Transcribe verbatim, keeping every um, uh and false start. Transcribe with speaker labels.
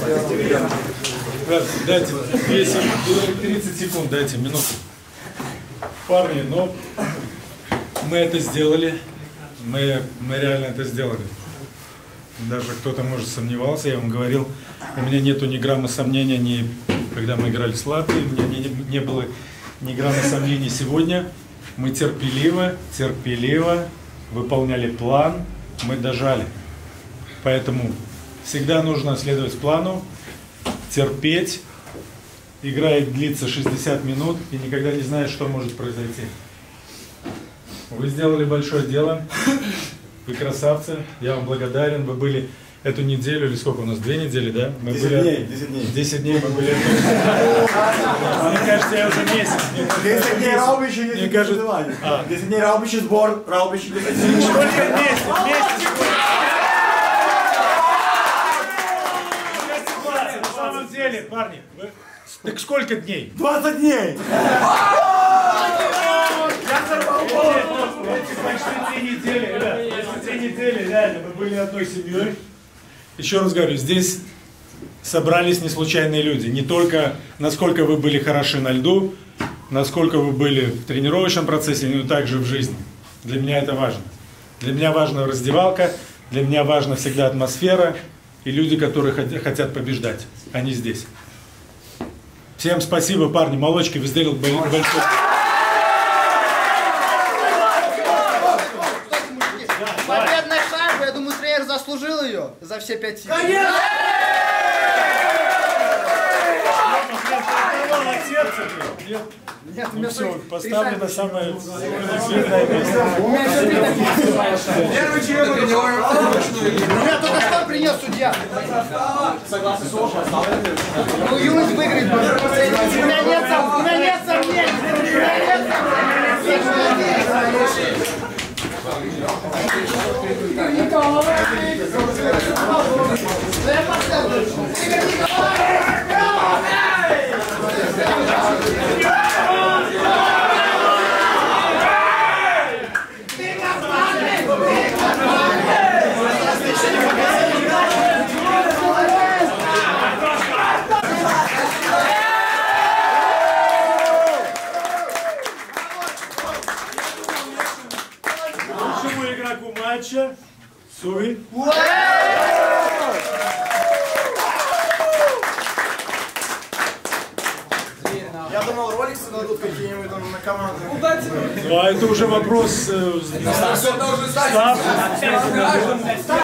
Speaker 1: Дайте тридцать секунд, дайте минуту. Парни, ну, мы это сделали. Мы, мы реально это сделали. Даже кто-то, может, сомневался, я вам говорил, у меня нету ни грамма сомнения, ни когда мы играли с Латвией, у меня не, не было ни грамма сомнений сегодня. Мы терпеливо, терпеливо выполняли план, мы дожали. Поэтому всегда нужно следовать плану, терпеть. Игра длится шестьдесят минут, и никогда не знаешь, что может произойти. Вы сделали большое дело, вы красавцы, я вам благодарен. Вы были эту неделю, или сколько у нас, две недели, да? Мы
Speaker 2: десять
Speaker 1: были...
Speaker 2: дней, десять дней.
Speaker 1: десять дней мы были. Мне кажется, я уже месяц.
Speaker 2: десять дней раубичи,
Speaker 1: Мне
Speaker 2: десять
Speaker 1: кажется...
Speaker 2: десять дней раубичи сбор, раубичи десять дней.
Speaker 1: Сколько вместе? Вместе. На самом деле, парни, вы... так сколько дней?
Speaker 2: двадцать дней!
Speaker 1: Почти две недели, ребят, почти две недели, реально, мы были одной семьей. Еще раз говорю, здесь собрались не случайные люди. Не только насколько вы были хороши на льду, насколько вы были в тренировочном процессе, но также в жизни. Для меня это важно. Для меня важна раздевалка, для меня важна всегда атмосфера и люди, которые хотят побеждать. Они здесь. Всем спасибо, парни, молочки, вы сделали большой...
Speaker 3: Победная шайба, я думаю, тренер заслужил ее за все пять сил.
Speaker 1: Конечно! Нет,
Speaker 3: Нет,
Speaker 1: ну все, поставлено самое светлое место.
Speaker 3: Первый член меня только что принес судья. Ну, Юность выиграет. У меня нет сомнений. У меня нет сомнений.
Speaker 1: Лучшему игроку матча Суи.
Speaker 2: Я думал, роликсы дадут какие-нибудь там на команду.
Speaker 1: Ну, а это уже вопрос... Э,
Speaker 2: Ставки.